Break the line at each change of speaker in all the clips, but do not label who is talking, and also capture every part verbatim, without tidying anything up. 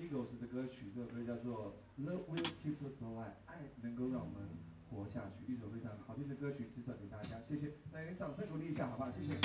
Eagles 的歌曲，这首歌叫做《Love Will Keep Us Alive》，爱能够让我们活下去，一首非常好听的歌曲，介绍给大家，谢谢，大家掌声鼓励一下，好不好？谢谢。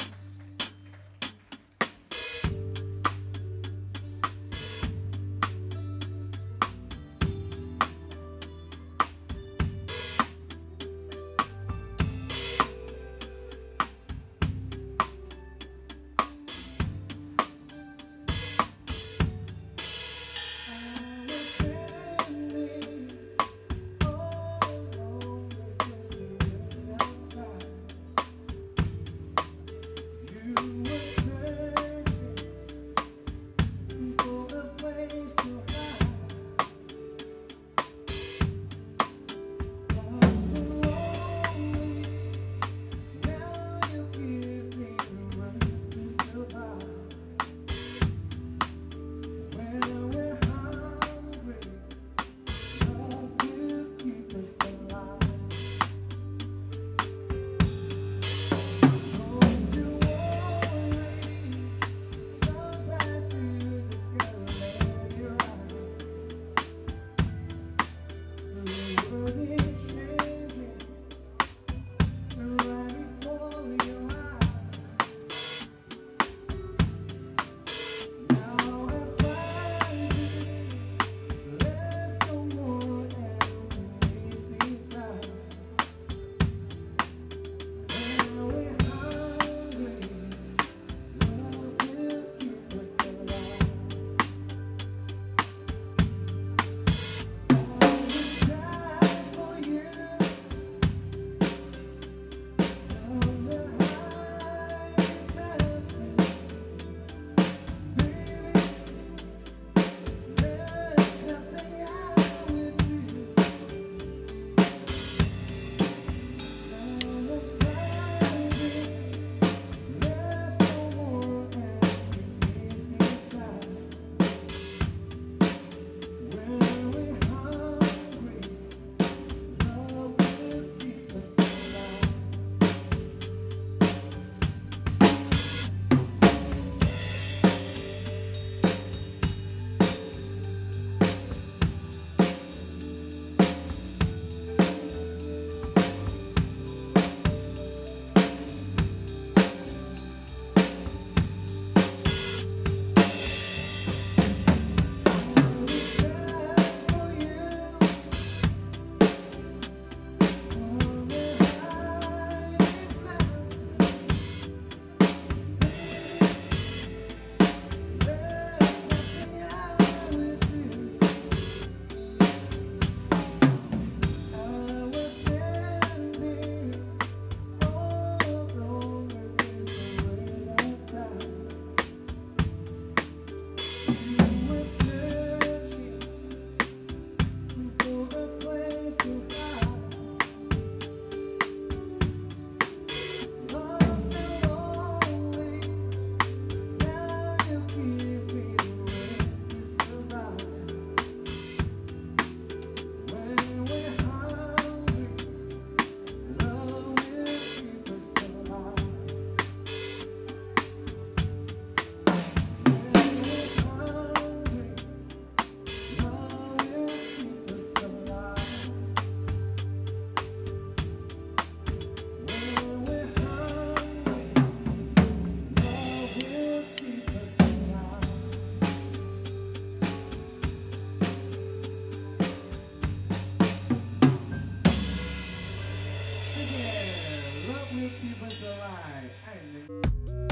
Keep us alive.